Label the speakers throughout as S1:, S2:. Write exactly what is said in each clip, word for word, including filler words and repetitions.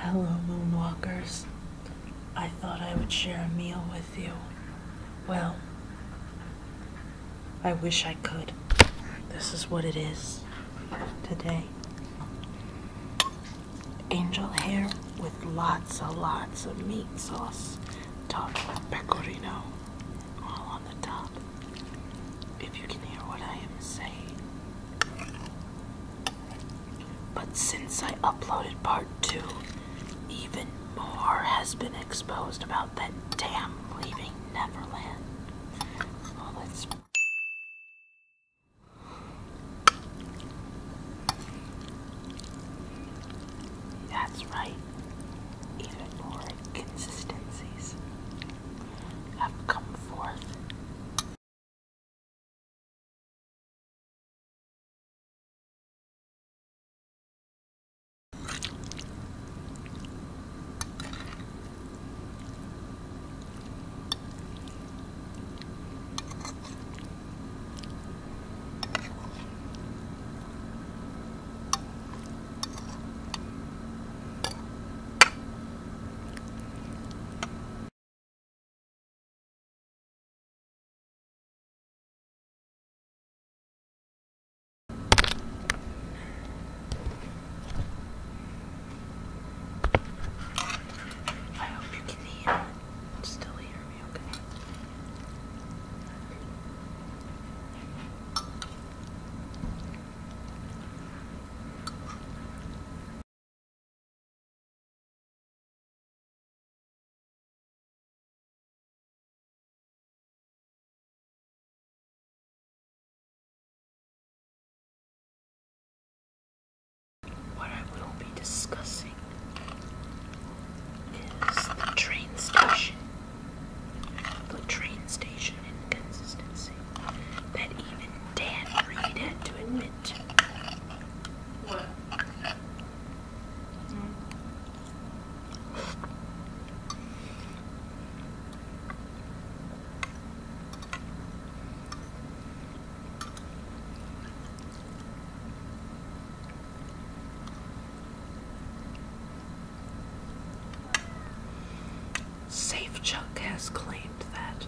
S1: Hello, Moonwalkers. I thought I would share a meal with you. Well, I wish I could. This is what it is today. Angel hair with lots and lots of meat sauce, topped with pecorino, all on the top. If you can hear what I am saying. But since I uploaded part two, even more has been exposed about that damn leaving Neverland. Well, let's... That's right. Even more inconsistencies have come forth. What I will be discussing is the train station. The train station inconsistency that even Dan Reed had to admit to. What? Hmm? Safe Chuck has claimed that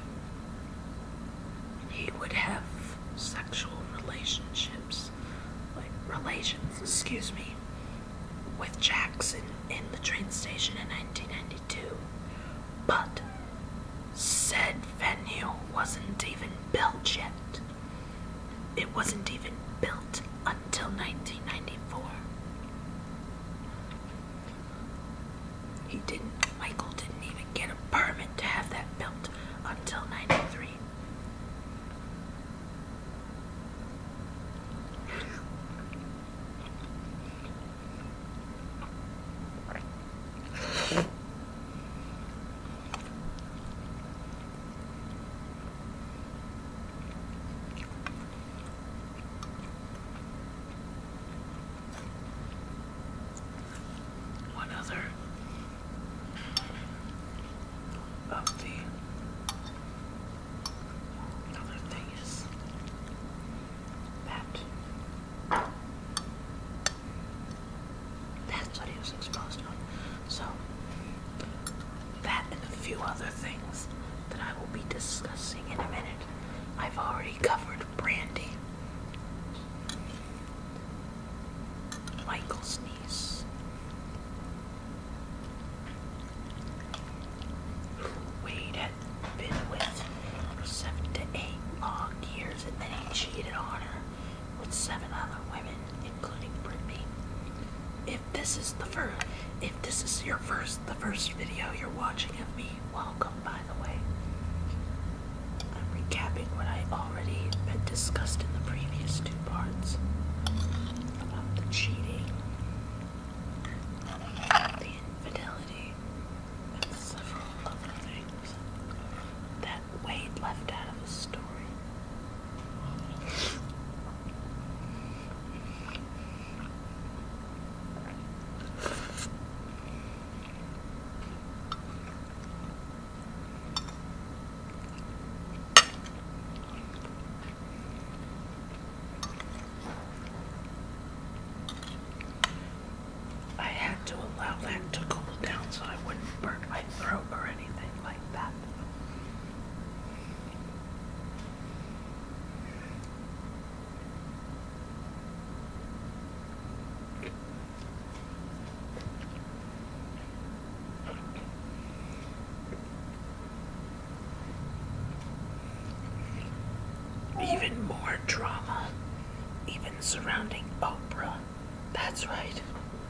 S1: he would have sexual relationships, like relations, excuse me, with Jackson in the train station in nineteen ninety-two, but said venue wasn't even built yet. It wasn't even built until nineteen ninety-four. He didn't, Michael didn't even get a permit to have that built until ninety-three. One other of the other thing is that that's what he was exposed on. So that and a few other things that I will be discussing in a minute. I've already covered Brandy, Michael's niece, Wade had been with for seven to eight long years, and then he cheated on her with seven other women, including Brittany. If this is the first, if this is your first, the first video you're watching of me, welcome, by the way. I'm recapping what I already had discussed in the previous two parts about the cheating, the infidelity, and several other things that Wade left out of the story. even more drama, even surrounding Oprah. That's right.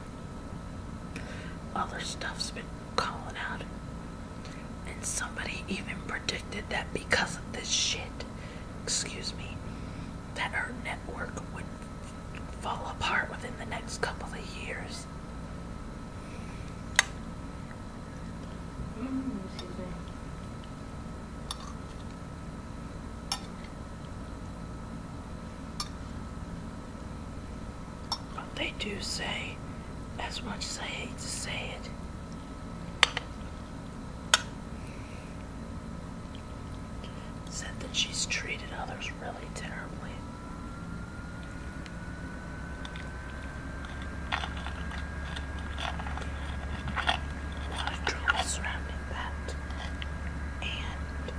S1: Other stuff's been calling out. And somebody even predicted that because of this shit, excuse me, that her network would fall apart within the next couple of years.
S2: Mm, excuse me.
S1: But they do say, as much as I hate to say it, said that she's treated others really terribly. A lot of drama surrounding that. And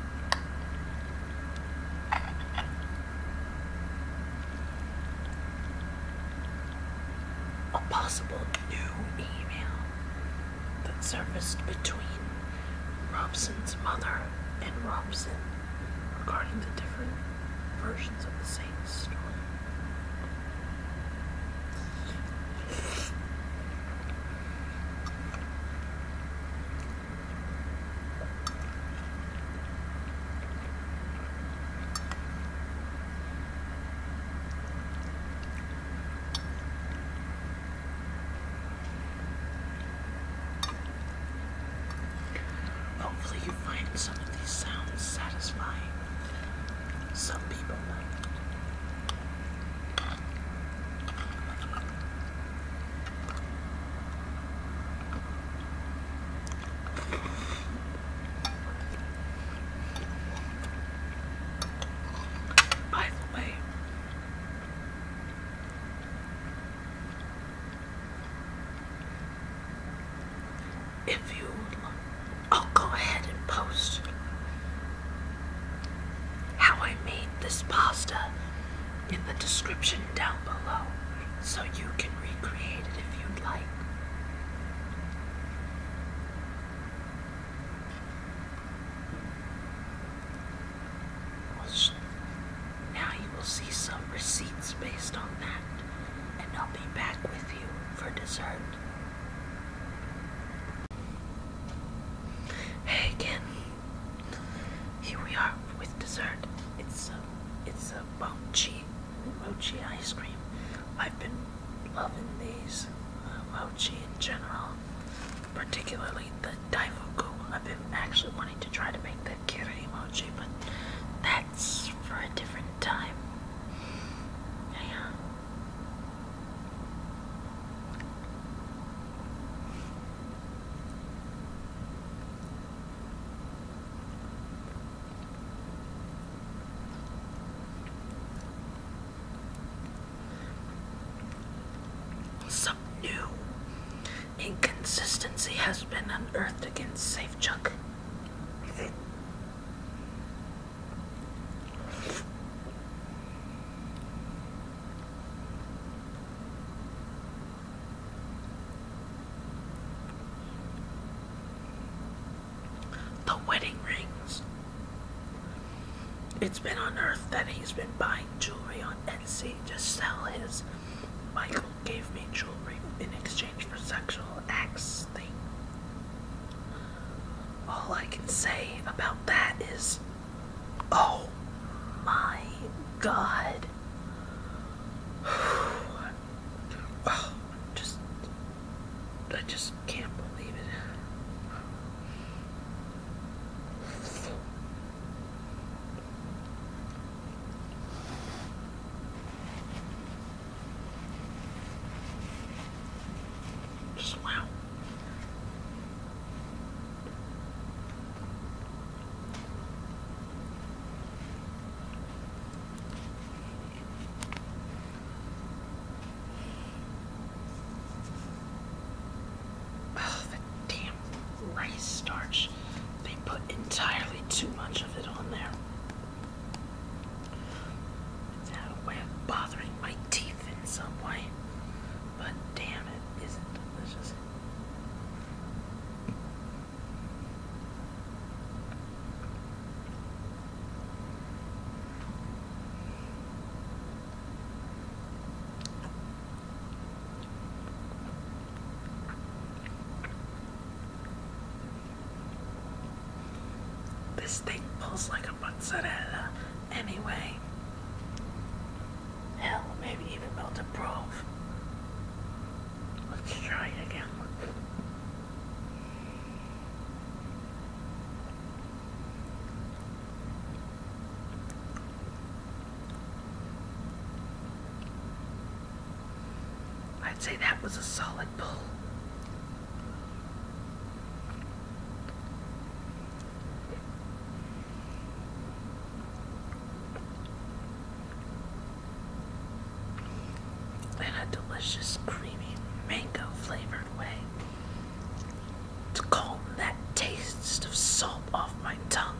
S1: a possible new email that surfaced between Robson's mother and Robson regarding the different versions of the same story. Hopefully you find some of these sounds satisfying. Some people might. By the way, if you would like, I'll go ahead and post how I made this pasta in the description down below, so you can recreate it if you'd like. Well, sh- now you will see some receipts based on that, and I'll be back with you for dessert. Hey again. Here we are with dessert. It's a, it's a mochi, mochi ice cream. I've been loving these uh, mochi in general, particularly the daifuku. I've been actually wanting to try to make the kiri mochi, but that's for a different time. Yeah. Some new inconsistency has been unearthed against Safe Chuck. The wedding rings. It's been unearthed that he's been buying jewelry on Etsy to sell his Michael gave me jewelry in exchange for sexual acts thing. All I can say about that is, oh my God. Oh, just, I just can't believe it. Just wow. This thing pulls like a mozzarella anyway. Hell, maybe even melted prove. Let's try it again. I'd say that was a solid pull. In a delicious, creamy, mango-flavored way to calm that taste of salt off my tongue.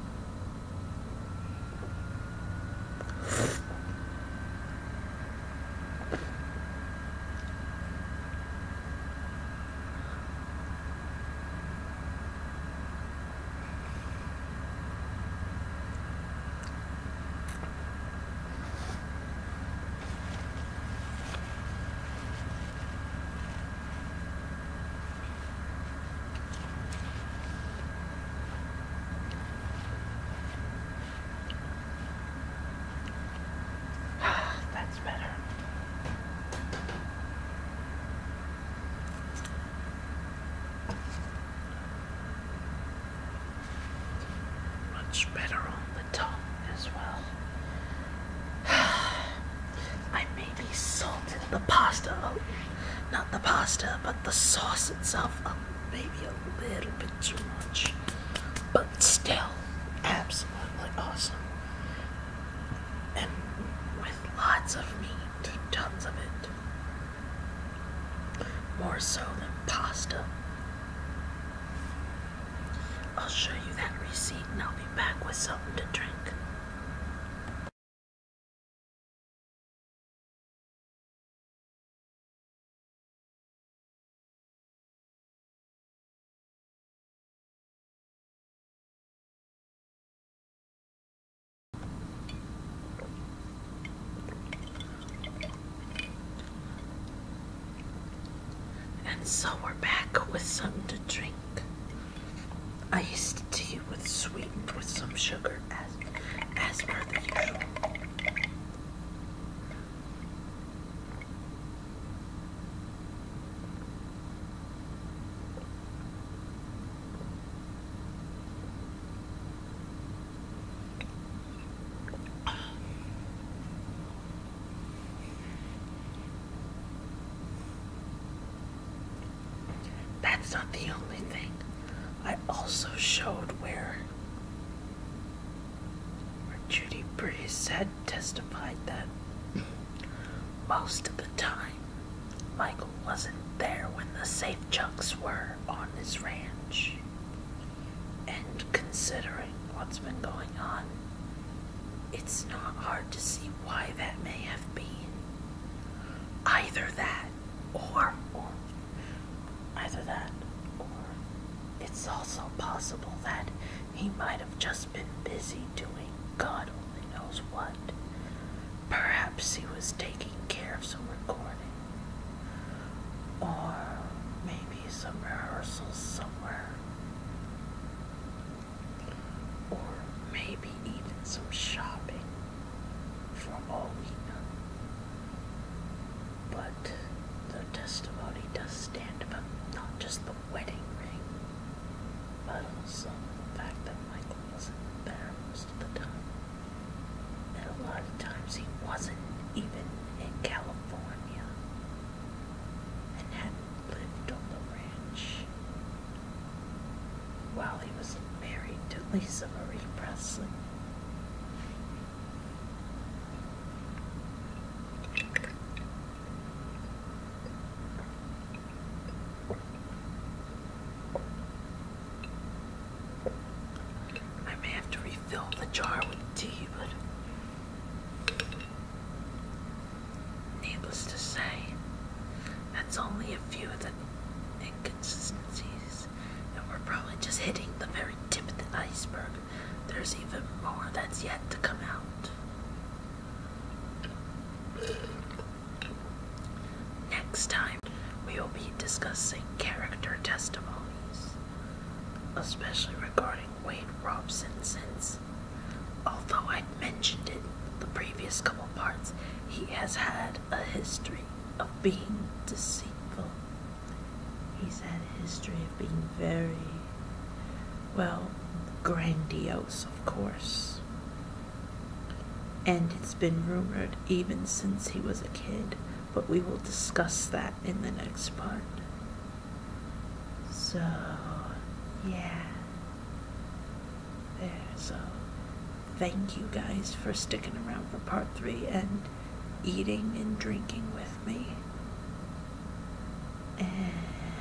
S1: Better. Much better on the tongue as well. I maybe salted the pasta, not the pasta, but the sauce itself, um, maybe a little bit too much, but still absolutely awesome. And lots of meat, tons of it. More so than pasta. I'll show you that receipt and I'll be back with something to drink. And so we're back with something to drink. Iced tea with sweetened with some sugar as as per the usual. That's not the only thing. I also showed where, where Judy Breeze had testified that most of the time Michael wasn't there when the safe chucks were on his ranch. And considering what's been going on, it's not hard to see why that may have been. Either that or, or Either that, or it's also possible that he might have just been busy doing God only knows what. Perhaps he was taking care of some recording, or maybe some rehearsals somewhere, or maybe even some shopping, for all we know. But the testimony does stand about not just the wedding ring, but also the fact that Michael wasn't there most of the time. And a lot of times he wasn't even in California and hadn't lived on the ranch while he was married to Lisa Marie Presley. Jar with tea, but needless to say, that's only a few of the inconsistencies, and we're probably just hitting the very tip of the iceberg. There's even more that's yet to come out. Next time, we will be discussing character testimonies. especially regarding Wade Robson, since, although I'd mentioned it the previous couple parts, he has had a history of being deceitful. He's had a history of being very, well, grandiose, of course. And it's been rumored even since he was a kid, but we will discuss that in the next part. So, yeah. There, so thank you guys for sticking around for part three and eating and drinking with me. And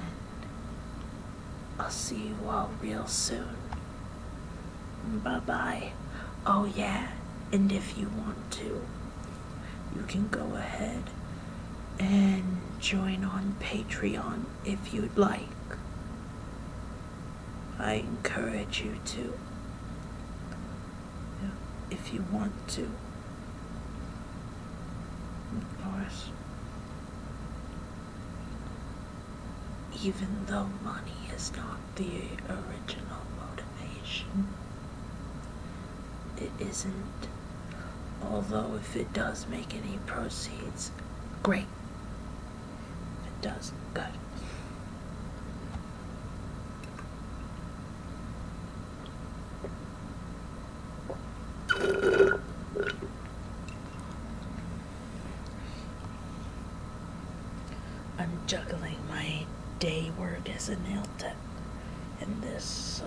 S1: I'll see you all real soon. Bye-bye. Oh yeah, and if you want to, you can go ahead and join on Patreon if you'd like. I encourage you to, if you want to, of course. Even though money is not the original motivation, it isn't. Although if it does make any proceeds, great. If it doesn't, good. I'm juggling my day work as a nail tech and this, so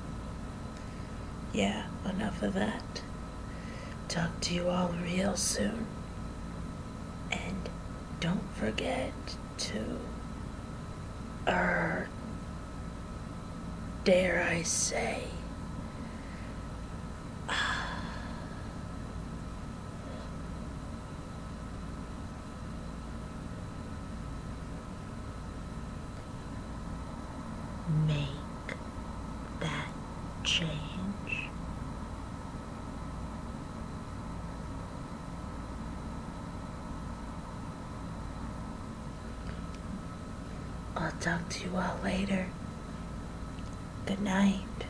S1: yeah, enough of that. Talk to you all real soon. And don't forget to, er, dare I say, make that change. I'll talk to you all later. Good night.